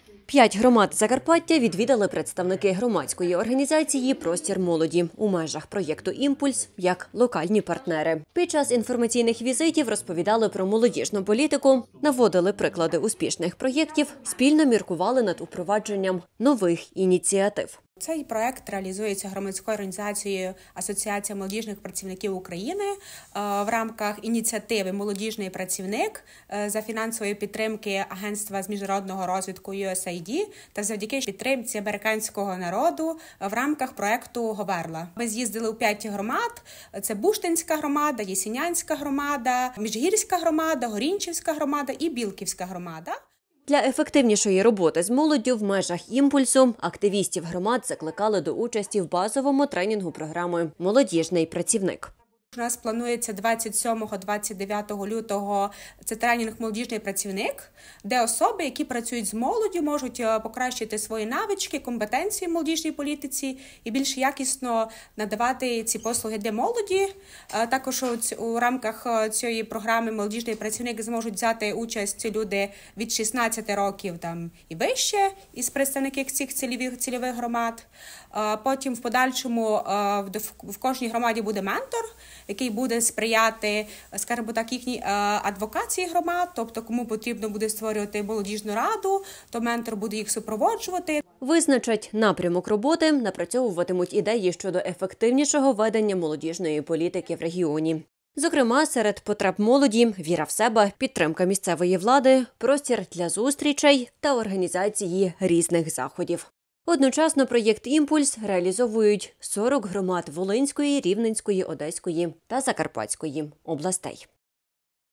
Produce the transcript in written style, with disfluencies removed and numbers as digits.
5 громад Закарпаття відвідали представники громадської організації «Простір молоді» у межах проєкту «Імпульс» як локальні партнери. Під час інформаційних візитів розповідали про молодіжну політику, наводили приклади успішних проєктів, спільно міркували над упровадженням нових ініціатив. Цей проект реалізується громадською організацією «Асоціація молодіжних працівників України» в рамках ініціативи «Молодіжний працівник» за фінансової підтримки Агентства з міжнародного розвитку USAID та завдяки підтримці американського народу в рамках проекту «Говерла». Ми з'їздили у 5 громад – це Буштинська громада, Єсінянська громада, Міжгірська громада, Горінчівська громада і Білківська громада. Для ефективнішої роботи з молоддю в межах «Імпульсу» активістів громад закликали до участі в базовому тренінгу програми «Молодіжний працівник». У нас планується 27-29 лютого це тренінг «Молодіжний працівник», де особи, які працюють з молоддю, можуть покращити свої навички, компетенції в молодіжній політиці і більш якісно надавати ці послуги для молоді. Також у рамках цієї програми «Молодіжний працівник» зможуть взяти участь люди від 16 років і вище із представників цих цільових громад. Потім в подальшому в кожній громаді буде ментор, який буде сприяти, скажімо так, їхній адвокації громад, тобто кому потрібно буде створювати молодіжну раду, то ментор буде їх супроводжувати. Визначать напрямок роботи, напрацьовуватимуть ідеї щодо ефективнішого ведення молодіжної політики в регіоні. Зокрема, серед потреб молоді – віра в себе, підтримка місцевої влади, простір для зустрічей та організації різних заходів. Одночасно проєкт «Імпульс» реалізовують 40 громад Волинської, Рівненської, Одеської та Закарпатської областей.